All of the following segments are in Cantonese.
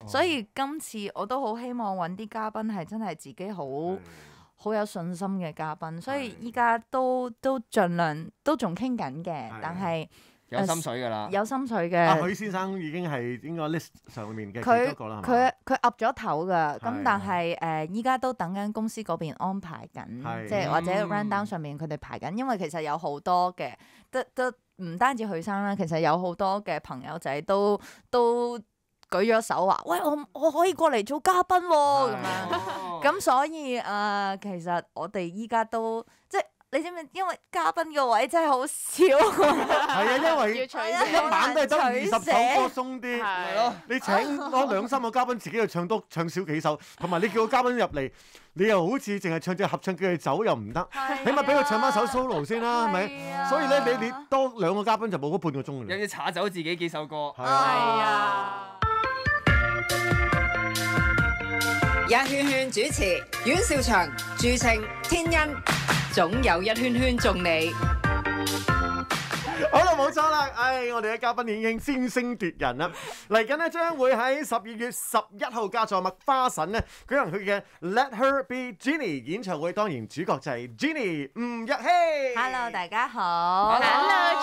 所以今次我都好希望揾啲嘉賓係真係自己好有信心嘅嘉賓，所以依家都盡量都仲傾緊嘅，但係。 有心水㗎啦， 有心水嘅。 許先生已經係應該 list 上面嘅其中一個啦， 佢岌咗頭㗎，咁但係依家都等緊公司嗰邊安排緊，即係或者 run down 上面佢哋排緊，因為其實有好多嘅，都唔單止許生啦，其實有好多嘅朋友仔都舉咗手話，喂，我可以過嚟做嘉賓喎，咁樣，咁所以其實我哋依家都即係。你知唔知？因為嘉賓個位真係好少， 係啊，因為一晚都係得20首歌鬆啲，係咯。你請多2-3個嘉賓，自己又唱少幾首，同埋你叫個嘉賓入嚟，你又好似淨係唱隻合唱叫佢走又唔得，起碼俾佢唱翻首 solo 先啦，係咪？所以咧，你多2個嘉賓就冇嗰半個鐘㗎啦。 又要查走自己幾首歌。 係啊。 一圈圈主持阮兆祥、朱晴、天恩，總有一圈圈中你。 好啦，冇錯啦，我哋嘅嘉賓已經先聲奪人啦。嚟緊呢，將會喺12月11號加座麥花臣呢舉行佢嘅 Let Her Be Jeannie 演唱會，當然主角就係 Jeannie 吳若希。 Hello， 大家好。 Hello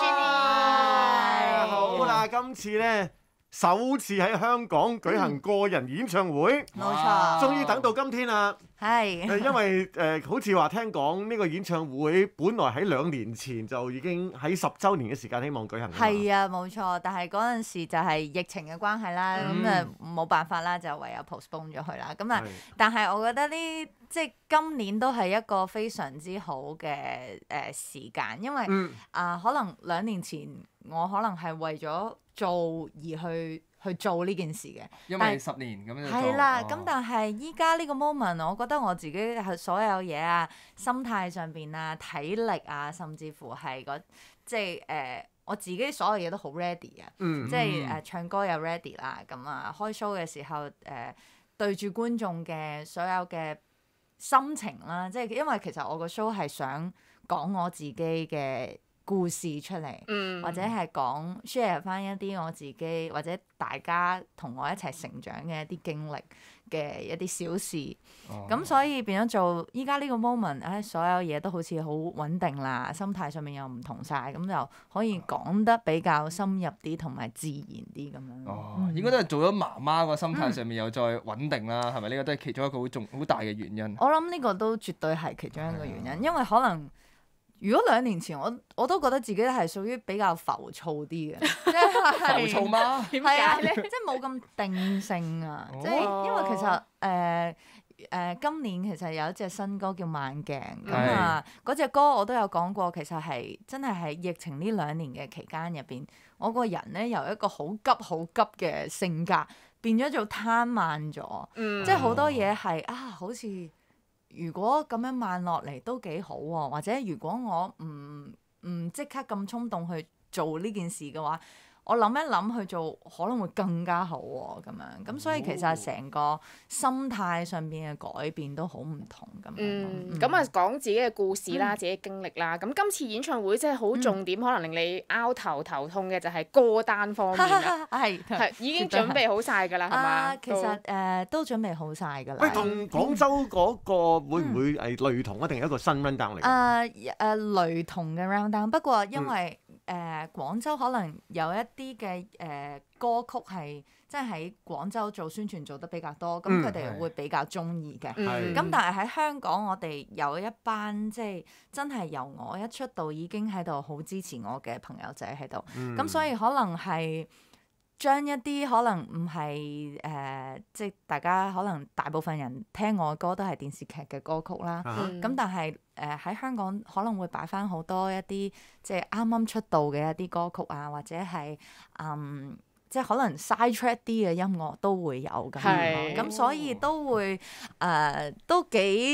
Jeannie。 好啦，今次呢，首次喺香港舉行個人演唱會， 冇錯， 終於等到今天啦。 係， 因為好似話聽講呢個演唱會本來喺2年前就已經喺10週年嘅時間希望舉行。 係啊，冇錯，但係嗰陣時就係疫情嘅關係啦，咁冇辦法啦，就唯有 postpone 咗佢啦。咁啊，但係我覺得即係今年都係一個非常之好嘅時間，因為可能2年前我可能係為咗做而去做呢件事嘅， 因為10年咁樣做。 係啦，咁但係依家呢個 moment，我覺得我自己係所有嘢啊、心態上邊啊、體力啊，甚至乎係即係我自己所有嘢都好 ready 啊，即係唱歌又 ready 啦，咁啊開 show 嘅時候對住觀眾嘅所有嘅心情啦，即係因為其實我個 show 係想講我自己嘅故事出嚟，或者係講 share 翻一啲我自己或者大家同我一齊成長嘅一啲經歷嘅一啲小事，咁所以變咗做依家呢個 moment，所有嘢都好似好穩定啦，心態上面又唔同晒，咁就可以講得比較深入啲同埋自然啲咁樣。 應該都係做咗媽媽個心態上面又再穩定啦，係咪？呢個都係其中一個好大嘅原因。 我諗呢個都絕對係其中一個原因，因為可能。如果2年前我都覺得自己係屬於比較浮躁啲嘅，即係浮躁嗎？ 點解咧？即係冇咁定性啊！即係因為其實今年其實有一隻新歌叫《慢鏡》咁啊，嗰隻歌我都有講過，其實係真係喺疫情呢2年嘅期間入邊，我個人咧由一個好急嘅性格變咗做攤慢咗，即係好多嘢係好似。如果咁樣慢落嚟都幾好喎，或者如果我唔即刻咁衝動去做呢件事嘅話，我諗一諗去做可能會更加好喎，咁樣咁所以其實成個心態上邊嘅改變都好唔同咁樣。 咁啊講自己嘅故事啦，自己嘅經歷啦。咁今次演唱會即係好重點，可能令你拗頭痛嘅就係歌單方面啦。係已經準備好晒㗎啦，係嘛？ 其實都準備好晒㗎啦。 喂，同廣州嗰個會唔會係雷同啊？定係一個新 round down 嚟？ 雷同嘅 round down，不過因為廣州可能有一啲嘅歌曲係即係喺廣州做宣傳做得比較多，咁佢哋會比較中意嘅。咁但係喺香港，我哋有一班即係真係由我一出道已經喺度好支持我嘅朋友仔喺度，咁所以可能係將一啲可能唔係即係大家可能大部分人聽我嘅歌都係電視劇嘅歌曲啦。咁但係喺香港可能會擺翻好多一啲即係啱啱出道嘅一啲歌曲啊，或者係即係可能 side track 啲嘅音樂都會有咁，咁所以都會都幾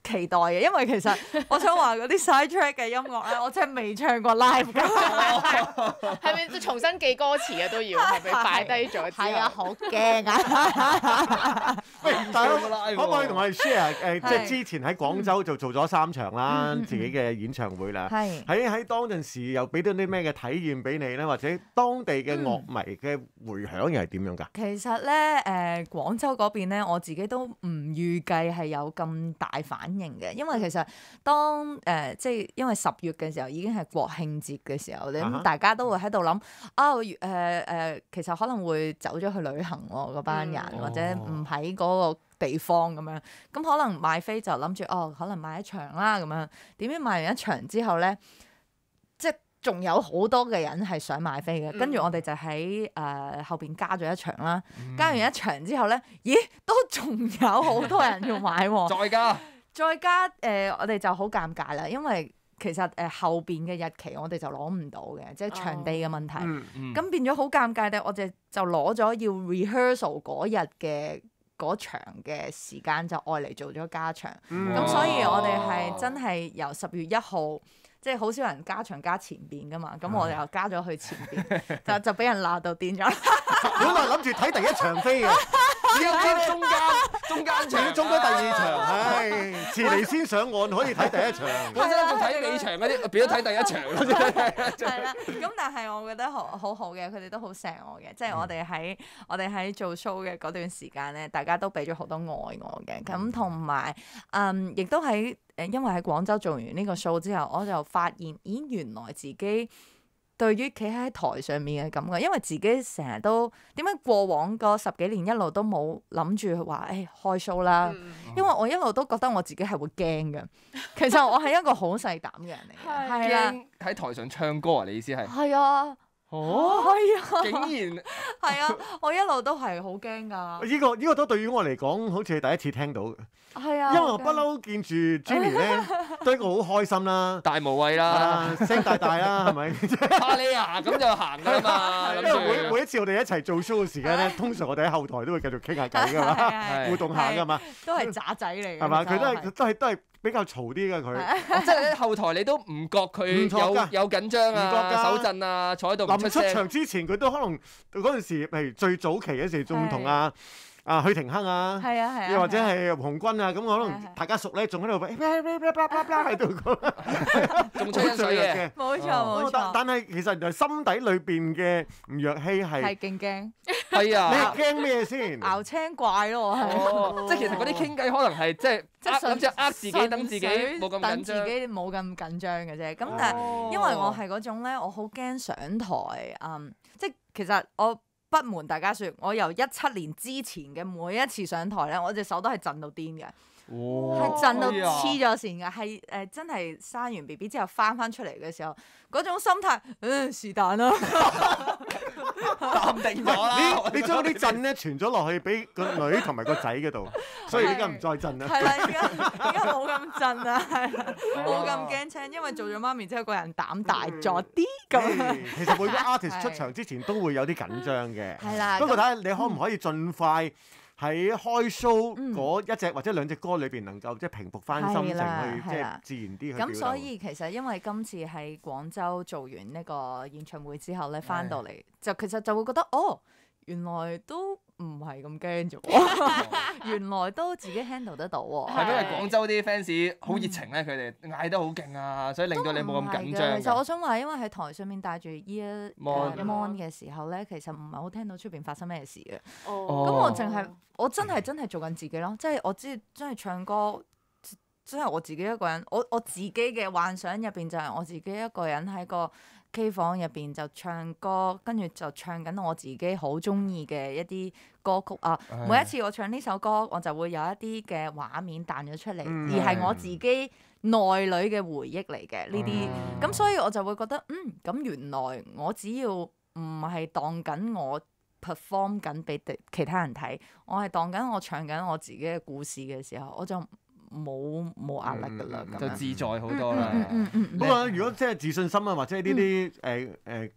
期待嘅，因為其實我想話嗰啲 side track 嘅音樂咧，我真係未唱過 live 㗎。 係咪重新記歌詞啊都要？係咪擺低咗？ 係啊，好驚啊！ 喂，但係可唔可以同我哋 share 即係之前喺廣州就做咗3場啦，自己嘅演唱會啦。喺當陣時又俾到啲咩嘅體驗俾你咧？或者當地嘅樂迷嘅迴響又係點樣㗎？ 其實咧廣州嗰邊咧，我自己都唔預計係有咁大反應嘅，因為其實當即係因為10月嘅時候已經係國慶節嘅時候，咁大家都會喺度諗其實可能會走咗去旅行喎嗰班人，或者唔喺嗰個地方咁樣，咁可能買飛就諗住可能買一場啦咁樣，點知買完一場之後咧，即係仲有好多嘅人係想買飛嘅，跟住我哋就喺後邊加咗一場啦，加完一場之後咧，咦都仲有好多人要買喎，再加我哋就好尷尬啦，因為其實後邊嘅日期我哋就攞唔到嘅，即係場地嘅問題，咁變咗好尷尬嘅，我哋就攞咗要 rehearsal 嗰日嘅嗰場嘅時間就愛嚟做咗加場，咁所以我哋係真係由10月1號。即係好少人加場加前邊㗎嘛，咁我哋又加咗去前邊，就俾人鬧到癲咗。 本來諗住睇第一場飛嘅， 依家中間場， 中間第2場，唉，遲嚟先上岸可以睇第一場。 本身仲睇尾場嗰啲，變咗睇第一場咯。 係啦，咁但係我覺得好好嘅，佢哋都好錫我嘅，即係我哋喺做 show 嘅嗰段時間咧，大家都俾咗好多愛我嘅，咁同埋亦都喺。因為喺廣州做完呢個 show 之後，我就發現，咦，原來自己對於企喺台上面嘅感覺，因為自己成日都點解過往嗰10幾年一路都冇諗住話開 show 啦，因為我一路都覺得我自己係會驚嘅。其實我係一個好細膽嘅人嚟嘅，係啊， 驚喺台上唱歌啊？你意思係？ 係啊。係啊！ 竟然係啊！我一路都係好驚㗎。 呢個都對於我嚟講，好似係第一次聽到嘅。 係啊， 因為我不嬲見住 Jenny 咧，都係一個好開心啦， 大無畏啦， 聲大啦，係咪？ 哈利亞咁就行㗎嘛。 因為每一次我哋一齊做 show 嘅時間咧，通常我哋喺後台都會繼續傾下偈㗎嘛，互動下㗎嘛。 都係渣仔嚟嘅。 係嘛？佢都係比較嘈啲嘅佢。 即係喺後台你都唔覺佢有緊張啊、手震啊，坐喺度唔出聲。 臨出場之前佢都可能嗰陣時，譬如最早期嗰時仲同許廷鏗啊，又或者係紅軍啊，咁可能大家熟咧，仲喺度喺度講， 仲吹水嘅。 冇錯。 但係其實原來心底裏邊嘅吳若希係勁驚。 係啊。 你驚咩先？ 熬青怪咯，係。 即係其實嗰啲傾偈可能係即係諗住自己，等自己冇咁緊張， 等自己冇咁緊張嘅啫。咁但係因為我係嗰種咧，我好驚上台，即係其實我不瞞大家説，我由17年之前嘅每一次上台咧，我隻手都係震到癲嘅，係震到黐咗線嘅，係真係生完 BB 之後翻出嚟嘅時候，嗰種心態，是但啦， 淡定咗啦。 你將啲震咧傳咗落去俾個女同埋個仔嗰度，所以依家唔再震啦。 係啦，而家冇咁震啦，係啦，冇咁驚青，因為做咗媽咪之後個人膽大咗啲咁。 其實每個 artist 出場之前都會有啲緊張嘅， 係啦。 不過睇下你可唔可以盡快喺開 show 嗰1隻或者2隻歌裏邊能夠即係平復翻心情去即係自然啲去表達。 咁所以其實因為今次喺廣州做完呢個演唱會之後咧，翻到嚟就其實就會覺得原來都唔係咁驚啫喎，原來都自己 handle 得到喎。 係因為廣州啲 fans 好熱情咧，佢哋嗌得好勁啊，所以令到你冇咁緊張。 其實我想話，因為喺台上面戴住 ear mon 嘅時候咧，其實唔係好聽到出邊發生咩事嘅。咁我真係做緊自己咯，即係我真係唱歌，真係我自己一個人。我自己嘅幻想入邊就係我自己一個人喺個 K 房入邊就唱歌，跟住就唱緊我自己好中意嘅一啲歌曲啊！每一次我唱呢首歌，我就會有一啲嘅畫面彈咗出嚟，而係我自己內裏嘅回憶嚟嘅呢啲。咁所以我就會覺得，咁原來我只要唔係當緊我 perform 緊俾其他人睇，我係當緊我唱緊我自己嘅故事嘅時候，我就冇壓力㗎啦， 就自在好多啦。 不過如果即係自信心啊，或者呢啲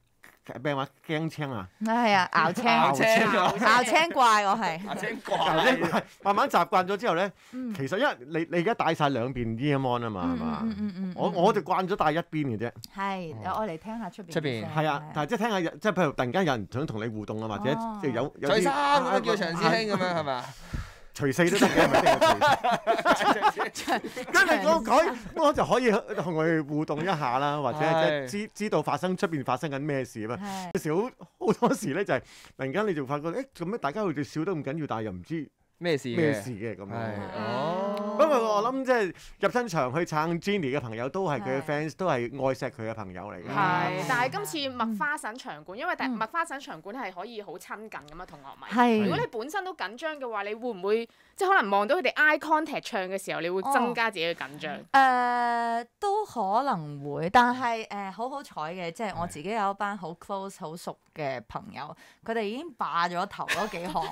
咩話驚青啊？ 係啊，咬青怪我係。 牙青怪。 慢慢習慣咗之後咧，其實因為你而家戴晒兩邊 earphone 啊嘛，係嘛？我就慣咗戴一邊嘅啫。 係，我嚟聽下出邊。 出邊係啊，但係即係聽下，即係譬如突然間有人想同你互動啊，或者即係有除衫咁樣叫長師兄咁樣係咪啊？ 除四都得嘅，唔一定係除。跟住我就可以同佢互動一下啦，或者即係知道出邊發生緊咩事啊嘛。有時好多時咧就係突然間你就發覺做咩大家好似笑得咁緊要，但係又唔知咩事嘅咁樣。 不過我諗即係入親場去撐 Jenny 嘅朋友都係佢嘅 fans，都係愛錫佢嘅朋友嚟嘅。 係，但係今次麥花臣場館，因為麥花臣場館係可以好親近咁啊，同樂迷。 係。 如果你本身都緊張嘅話，你會唔會即係可能望到佢哋 eye contact 唱嘅時候，你會增加自己嘅緊張？ 都可能會，但係好彩嘅，即係我自己有一班好 close 好熟嘅朋友，佢哋已經霸咗頭嗰幾行。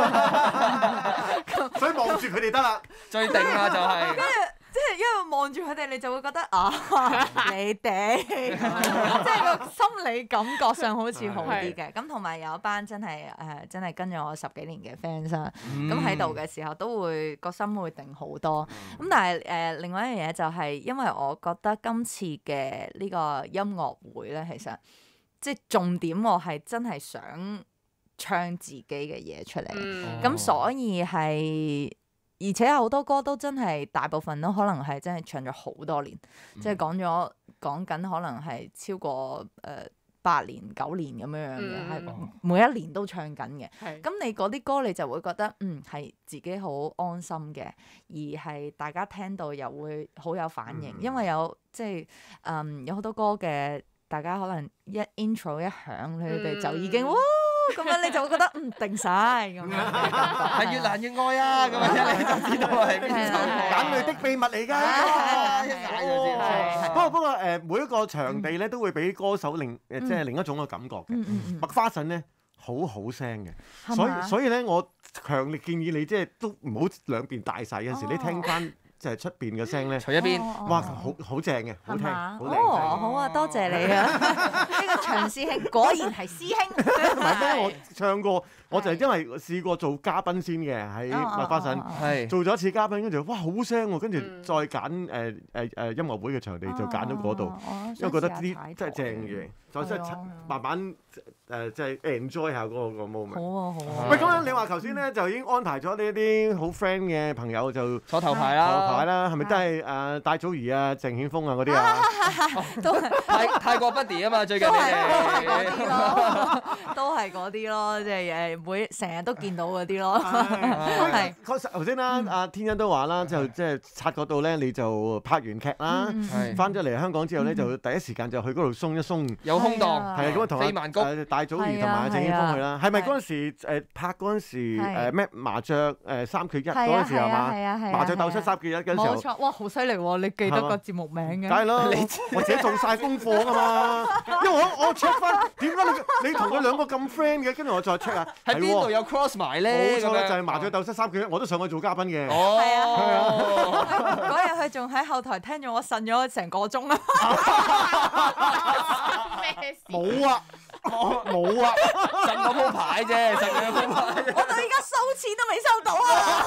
所以望住佢哋得啦， 最定啦就係。 即係因為望住佢哋，你就會覺得你哋，即係個心理感覺上好似好啲嘅。咁同埋有一班真係跟咗我10幾年嘅 fans 啦，咁喺度嘅時候都會個心會定好多。咁但係另外一樣嘢就係，因為我覺得今次嘅呢個音樂會咧，其實即係重點，我係真係想唱自己嘅嘢出嚟，咁所以係。而且好多歌都真係大部分都可能係真係唱咗好多年，即係講緊可能係超過8年9年咁樣嘅，係每一年都唱緊嘅。咁你嗰啲歌你就會覺得係自己好安心嘅，而係大家聽到又會好有反應，因為有好多歌嘅大家可能一 intro 一響，你哋就已經咁樣你就會覺得定晒咁樣， 係越難越愛啊！咁樣你就知道係邊首歌， 眼淚的秘密嚟㗎。不過每一個場地咧都會俾歌手另一種嘅感覺嘅。麥花臣咧好聲嘅，所以咧我強烈建議你即係都唔好兩邊大晒，有時你聽翻。就係出邊嘅聲咧， 除一邊， 哇，好正嘅，好聽，好靚。 好啊，多謝你啊！呢個長師兄果然係師兄。 唔係咩？我唱過，我就係因為試過做嘉賓先嘅，喺麥花臣做咗一次嘉賓，跟住哇好聲喎，跟住再揀音樂會嘅場地就揀咗嗰度，因為覺得啲真係正嘅，再慢慢即係 enjoy 下嗰個 moment。 好啊！ 喂，咁樣你話頭先咧就已經安排咗呢啲好 friend 嘅朋友就坐頭排啦， 係咪都係戴祖儀啊、鄭顯峰啊嗰啲啊？ 都係泰國 buddy 啊嘛，最近你哋都係嗰啲咯，即係成日都見到嗰啲咯。 係確實頭先啦，阿天恩都話啦，就即係察覺到咧，你就拍完劇啦，翻咗嚟香港之後咧，就第一時間就去嗰度鬆一鬆， 有空檔， 係啊，咁啊同戴祖儀同埋鄭顯峰去啦。係咪嗰陣時拍嗰陣時咩麻雀3缺1嗰陣時係嘛？麻雀鬥出3缺1嗰陣時候。 冇錯，哇，好犀利喎！你記得個節目名嘅？ 梗係啦，我自己做晒功課㗎嘛。因為我 check 翻點解你同佢兩個咁 friend 嘅，跟住我再 check 下喺邊度有 cross 埋咧？ 冇錯啦，就係麻雀鬥出3缺1，我都上去做嘉賓嘅。 係啊，嗰日佢仲喺後台聽咗我呻咗成個鐘啦。 冇啊！冇啊！ 陣個鋪牌啫，陣個鋪牌。 我到依家收錢都未收到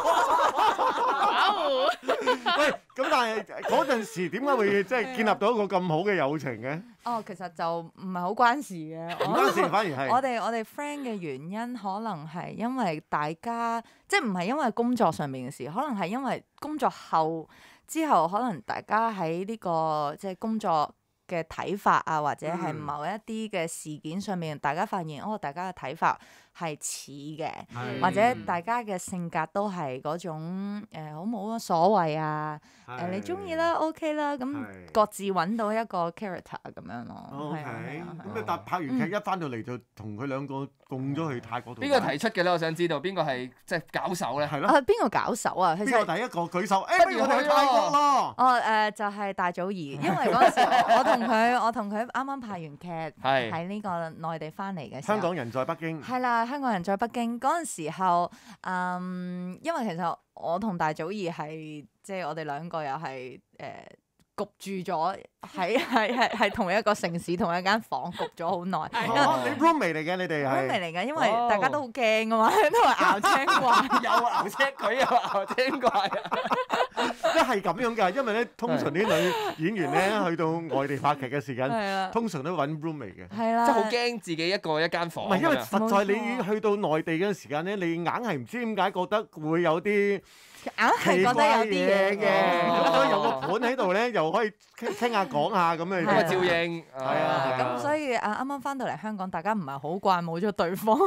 啊！ 喂，咁但係嗰陣時點解會即係建立到一個咁好嘅友情嘅？ 其實就唔係好關事嘅。 唔關事，反而係我哋 friend 嘅原因，可能係因為大家即係唔係因為工作上面嘅事，可能係因為工作後之後，可能大家喺呢個即係工作嘅睇法啊，或者係某一啲嘅事件上面，大家發現大家嘅睇法係似嘅，或者大家嘅性格都係嗰種好冇乜所謂啊，你中意啦 OK 啦，咁各自揾到一個 character 咁樣咯。 OK，咁但拍完劇一翻到嚟就同佢兩個共咗去泰國度。 邊個提出嘅咧？我想知道邊個係即係搞手咧？係咯。 邊個搞手啊？ 邊個第一個舉手？不如我哋去泰國咯。 就係戴祖儀，因為嗰陣時我同佢啱啱拍完劇，喺呢個內地翻嚟嘅時候。香港人在北京。係啦，香港人在北京嗰陣時候，因為其實我同戴祖儀係即係我哋兩個又係焗住咗喺同一個城市同一間房焗咗好耐。 你 roommate 嚟嘅，你哋係 roommate 嚟嘅，因為大家都好驚啊嘛，都係熬青怪， 又熬青，佢又熬青怪啊！ 即係咁樣㗎，因為咧通常啲女演員咧去到外地拍劇嘅時間，通常都揾 roommate 嘅。 係啦， 即係好驚自己一個一間房。 唔係因為實在你去到內地嘅時間咧，你硬係唔知點解覺得會有啲硬係覺得有啲嘢嘅，咁所以有個盤喺度咧，又可以傾下講下咁樣。 咁啊，照應係啊。 咁所以啱啱翻到嚟香港，大家唔係好慣冇咗對方。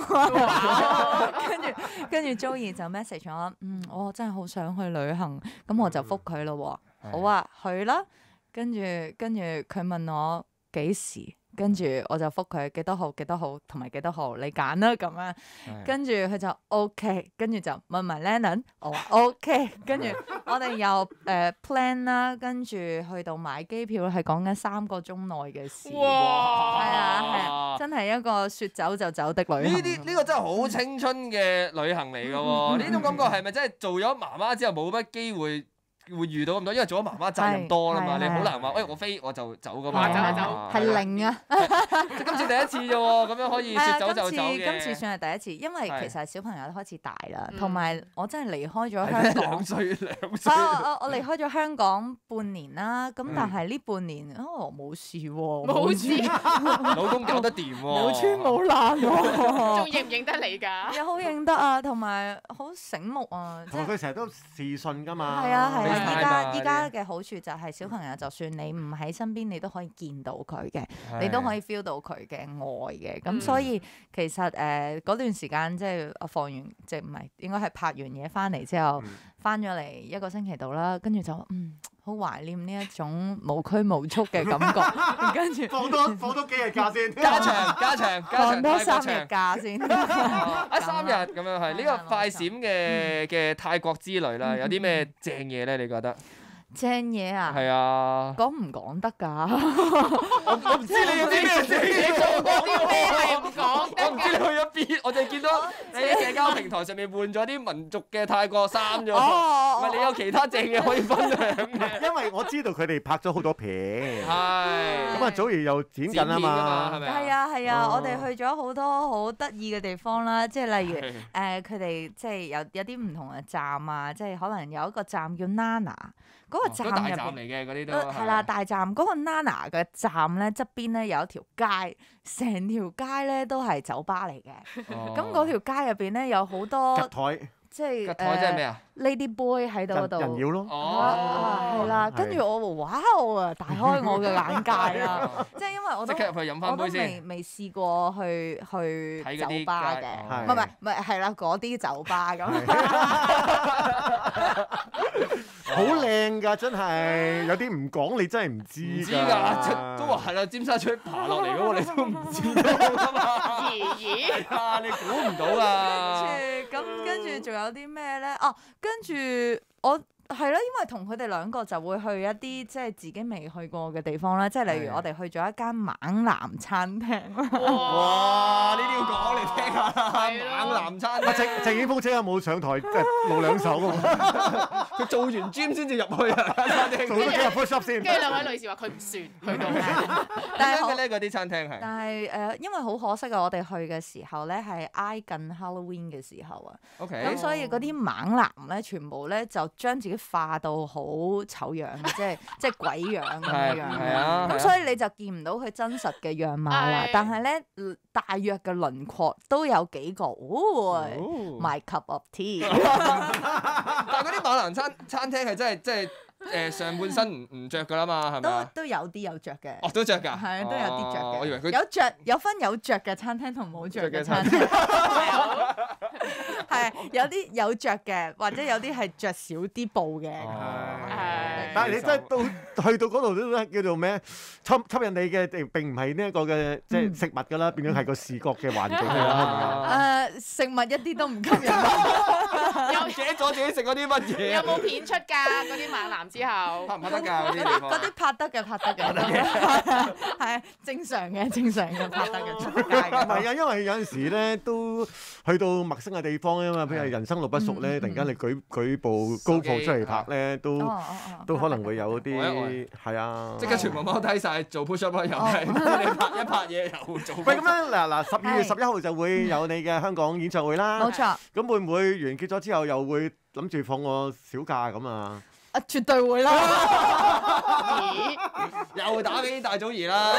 跟住 Joey 就 message 我，我真係好想去旅行，咁我就覆佢咯喎。好啊，去啦。跟住佢問我幾時？跟住我就覆佢幾多號同埋幾多號，你揀啦咁樣。跟住佢就 OK， 跟住就問埋 Lennon， 我話 OK， 跟住我哋又plan 啦，跟住去到買機票係講緊3個鐘內嘅事。哇！係啊，真係一個說走就走的旅行。 呢個真係好青春嘅旅行嚟㗎喎！呢種感覺係咪真係做咗媽媽之後冇乜機會遇到咁多？因為做咗媽媽責任多啦嘛，你好難話，我飛我就走㗎嘛。 係零啊！ 今次第一次啫喎，咁樣可以說走就走嘅。 今次算係第一次，因為其實小朋友都開始大啦，同埋我真係離開咗香港。2歲。我離開咗香港半年啦，咁但係呢半年冇事喎， 冇事， 老公搞得掂喎， 冇穿冇爛喎， 仲認唔認得你㗎？ 又好認得啊，同埋好醒目啊， 同埋佢成日都視訊㗎嘛。 係啊。依家嘅好處就係小朋友，就算你唔喺身邊，你都可以見到佢嘅，你都可以 feel 到佢嘅愛嘅。咁所以其實嗰段時間即係我放完，即係唔係應該係拍完嘢翻嚟之後，翻咗嚟1個星期度啦，跟住就好懷念呢一種無拘無束嘅感覺。跟住放多幾日假先， 加長放多3日假先。 3日咁樣係呢個快閃嘅泰國之旅啦，有啲咩正嘢咧？你覺得？ 正嘢啊！ 係啊， 講唔講得㗎？ 我唔知你有啲咩正嘢， 你做過啲咩係唔講得？ 我唔知你去咗邊，我淨係見到你喺社交平台上面換咗啲民族嘅泰國衫啫喎。唔係你有其他正嘢可以分享嘅？ 因為我知道佢哋拍咗好多片。 係。 咁啊，祖兒又剪緊啊嘛。 係咪？ 係啊，我哋去咗好多好得意嘅地方啦，即係例如佢哋即係有啲唔同嘅站啊，即係可能有一個站叫 Nana。嗰個站入邊， 大站嚟嘅嗰啲都係啦，大站嗰個 Nana 嘅站咧側邊咧有一條街，成條街咧都係酒吧嚟嘅。咁嗰條街入邊咧有好多吉台， 即係吉台即係咩啊 ？Lady Boy 喺度嗰度人妖咯。 係啦，跟住我哇大開我嘅眼界啦！即係因為我都未試過去酒吧嘅，唔係係啦，嗰啲酒吧咁。 好靚㗎，真係有啲唔講你真係唔知㗎。 都話係啦，尖沙咀爬落嚟嗰個你都唔知道㗎嘛。係啊，你估唔到啊。 跟住仲有啲咩咧？跟住我係啦，因為同佢哋兩個就會去一啲即係自己未去過嘅地方啦。即係例如我哋去咗一間猛男餐廳。 哇！呢啲要講嚟聽下啦。猛男餐廳。 鄭影峰姐有冇上台即係露兩手㗎？ 佢做完 gym 先至入去啊！餐廳做咗幾日 push up 先。 跟住兩位女士話佢唔算去到。 點解嘅咧？嗰啲餐廳係。 但係因為好可惜啊！我哋去嘅時候咧係挨近 Halloween 嘅時候啊。 OK。 咁所以嗰啲猛男咧，全部咧就將自己化到好醜樣嘅，即係鬼樣咁樣。係啊。咁所以你就見唔到佢真實嘅樣貌啦。但係咧，大約嘅輪廓都有幾個。My cup of tea。 但係嗰啲猛男餐廳係真係上半身唔着㗎啦嘛，係咪？ 都有啲有着嘅。 哦，都着㗎。 係都有啲着嘅。 我以為佢有分有着嘅餐廳同冇着嘅餐廳。係有啲有着嘅，或者有啲係着少啲布嘅。 但係你真係去到嗰度都叫做咩？吸引你嘅並唔係呢一個嘅即係食物㗎啦，變咗係個視覺嘅環境㗎啦。 食物一啲都唔吸引。 又唔記得咗自己食嗰啲乜嘢。 有冇片出㗎？嗰啲猛男之後拍唔拍得㗎？嗰啲地方嗰啲拍得嘅，係正常嘅拍得嘅出街嘅。 唔係啊，因為有陣時咧都去到陌生嘅地方啊嘛，譬如人生路不熟咧，突然間你舉部 GoPro 出嚟拍咧，都可能會有啲係啊。 即刻全部踎低曬做 push up 啦，又係你拍嘢又做。 喂，咁樣嗱，12月11號就會有你嘅香港演唱會啦。 冇錯。 咁會唔會完結咗之後又會諗住放個小假咁啊？ 絕對會啦！ 又打俾大祖兒啦！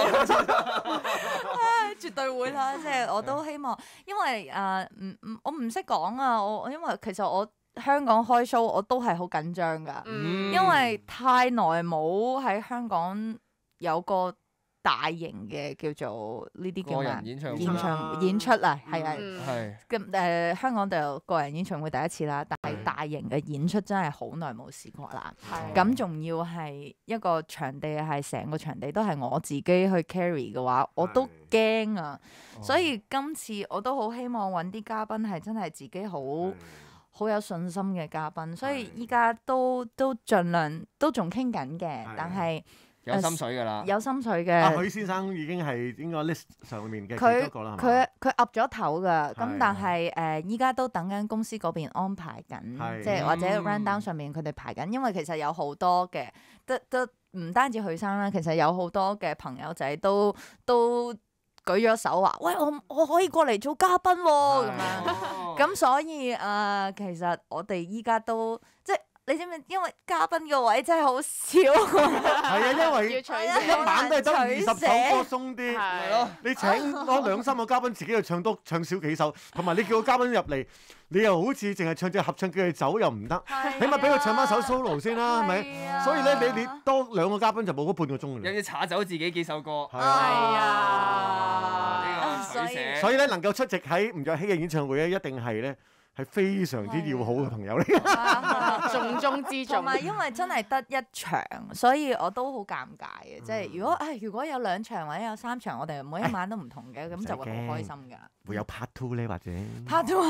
絕對會啦！即係我都希望，因為我唔識講啊！因為其實我香港開 show 我都係好緊張㗎，因為太耐冇喺香港有個大型嘅叫做呢啲叫咩？演出啊，係啊，咁香港就個人演唱會第一次啦，但係大型嘅演出真係好耐冇試過啦。咁仲要係一個場地係成個場地都係我自己去 carry 嘅話，我都驚啊！所以今次我都好希望揾啲嘉賓係真係自己好有信心嘅嘉賓，所以依家都盡量都仲傾緊嘅，但係。 有心水㗎啦， 有心水嘅。 許先生已經係應該 list 上面嘅其中一個啦， 佢噏咗頭㗎，咁但係依家都等緊公司嗰邊安排緊，即係或者 rundown 上面佢哋排緊，因為其實有好多嘅，都唔單止許生啦，其實有好多嘅朋友仔都舉咗手話，喂，我可以過嚟做嘉賓喎，咁樣，咁所以其實我哋依家都即係。你知唔知？因為嘉賓個位真係好少， 係啊，因為一晚都係得20首歌鬆啲，係咯。你請多2-3個嘉賓，自己又唱少幾首，同埋你叫個嘉賓入嚟，你又好似淨係唱隻合唱叫佢走又唔得，起碼俾佢唱翻首 solo 先啦，係咪？所以咧，你多2個嘉賓就冇嗰半個鐘㗎啦。 又要查走自己幾首歌， 係啊， 呢個取捨。 所以咧，能夠出席喺吳若希嘅演唱會咧，一定係咧。係非常之要好嘅朋友嚟， 重中之重。 同埋因為真係得一場，所以我都好尷尬嘅。即係如果有2場或者有3場，我哋每一晚都唔同嘅，咁就會好開心㗎。 會有 part 2咧，或者 part 2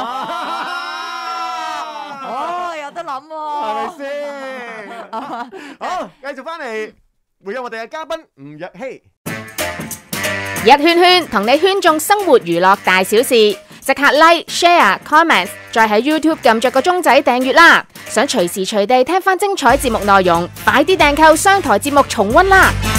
有得諗喎， 係咪先？好，繼續翻嚟會有我哋嘅嘉賓吳若希。 一圈圈同你圈中生活娛樂大小事，即刻 like、share、comments， 再喺 YouTube 撳着個鐘仔訂閱啦！想隨時隨地聽翻精彩節目內容，快啲訂購商台節目重溫啦！